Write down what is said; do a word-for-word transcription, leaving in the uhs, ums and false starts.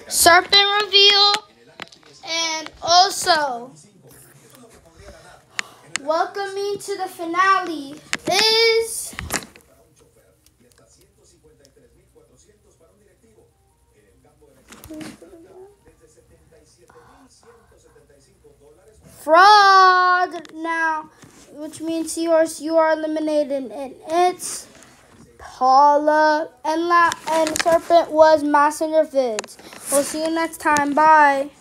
Serpent reveal, and also welcoming to the finale is fraud now, which means seahorse, you are eliminated, and it's Paula, and La and Serpent was Messenger Vids. We'll see you next time. Bye.